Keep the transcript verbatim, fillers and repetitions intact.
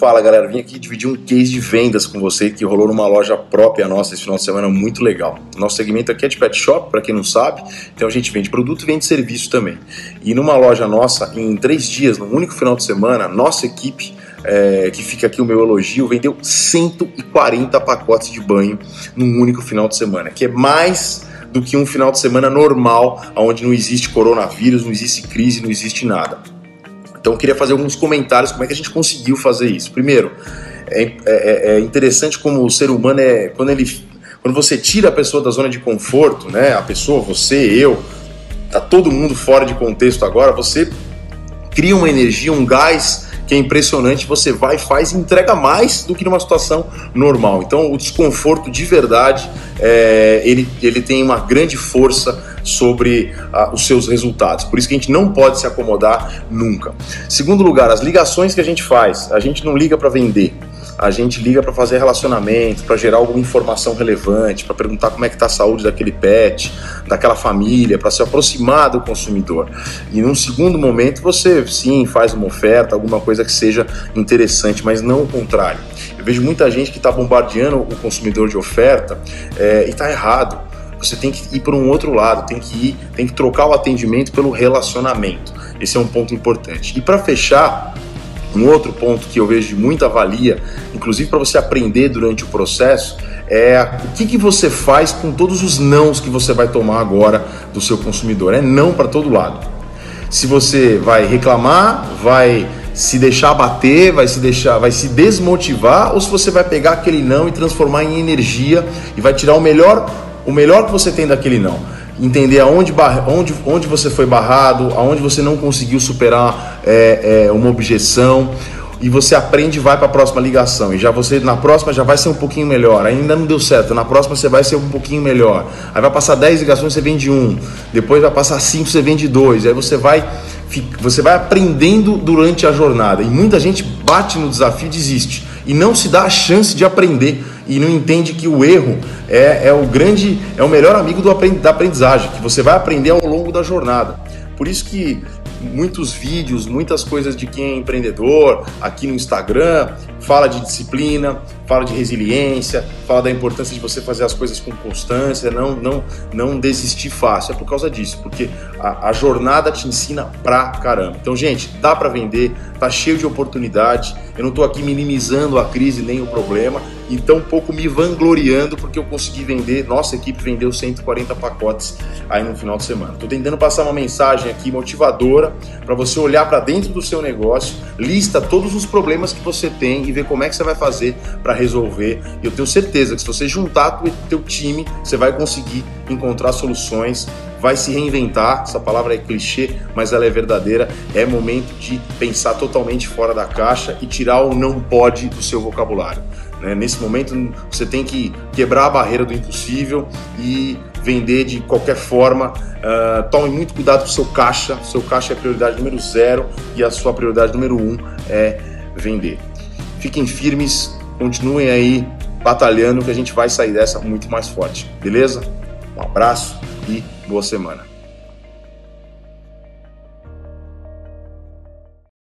Fala galera, vim aqui dividir um case de vendas com você que rolou numa loja própria nossa esse final de semana, muito legal. Nosso segmento aqui é de pet shop, para quem não sabe, então a gente vende produto e vende serviço também. E numa loja nossa, em três dias, num único final de semana, nossa equipe, é, que fica aqui o meu elogio, vendeu cento e quarenta pacotes de banho num único final de semana, que é mais do que um final de semana normal, onde não existe coronavírus, não existe crise, não existe nada. Então eu queria fazer alguns comentários como é que a gente conseguiu fazer isso. Primeiro, é, é, é interessante como o ser humano é, quando ele, quando você tira a pessoa da zona de conforto, né, a pessoa, você, eu, tá todo mundo fora de contexto agora, você cria uma energia, um gás que é impressionante, você vai, faz e entrega mais do que numa situação normal. Então o desconforto de verdade, é, ele, ele tem uma grande força sobre uh, os seus resultados. Por isso que a gente não pode se acomodar nunca. Segundo lugar, as ligações que a gente faz, a gente não liga para vender, a gente liga para fazer relacionamento, para gerar alguma informação relevante, para perguntar como é que está a saúde daquele pet, daquela família, para se aproximar do consumidor. E num segundo momento você sim faz uma oferta, alguma coisa que seja interessante, mas não o contrário. Eu vejo muita gente que está bombardeando o consumidor de oferta é, e está errado. Você tem que ir para um outro lado, tem que ir, tem que trocar o atendimento pelo relacionamento. Esse é um ponto importante. E para fechar, um outro ponto que eu vejo de muita valia, inclusive para você aprender durante o processo, é o que, que você faz com todos os nãos que você vai tomar agora do seu consumidor. É não para todo lado. Se você vai reclamar, vai se deixar abater, vai se deixar, vai se desmotivar, ou se você vai pegar aquele não e transformar em energia e vai tirar o melhor o melhor que você tem daquele não, entender aonde, onde, onde você foi barrado, aonde você não conseguiu superar é, é, uma objeção, e você aprende e vai para a próxima ligação, e já você na próxima já vai ser um pouquinho melhor, ainda não deu certo, na próxima você vai ser um pouquinho melhor, aí vai passar dez ligações, você vende um, depois vai passar cinco, você vende dois, aí você vai, você vai aprendendo durante a jornada, e muita gente bate no desafio e desiste, e não se dá a chance de aprender, e não entende que o erro é, é o grande, é o melhor amigo do aprend, da aprendizagem, que você vai aprender ao longo da jornada. Por isso que muitos vídeos, muitas coisas de quem é empreendedor aqui no Instagram fala de disciplina, fala de resiliência, fala da importância de você fazer as coisas com constância, não, não, não desistir fácil. É por causa disso, porque a, a jornada te ensina pra caramba. Então, gente, dá pra vender, tá cheio de oportunidade. Eu não tô aqui minimizando a crise nem o problema, e tão pouco me vangloriando porque eu consegui vender, nossa equipe vendeu cento e quarenta pacotes aí no final de semana. Tô tentando passar uma mensagem aqui motivadora para você olhar para dentro do seu negócio, lista todos os problemas que você tem e ver como é que você vai fazer para resolver. E eu tenho certeza que se você juntar o teu time, você vai conseguir encontrar soluções, vai se reinventar. Essa palavra é clichê, mas ela é verdadeira. É momento de pensar totalmente fora da caixa e tirar o não pode do seu vocabulário. Nesse momento você tem que quebrar a barreira do impossível e vender de qualquer forma. Uh, tome muito cuidado com o seu caixa. O seu caixa é a prioridade número zero e a sua prioridade número um é vender. Fiquem firmes, continuem aí batalhando que a gente vai sair dessa muito mais forte, beleza? Um abraço e boa semana.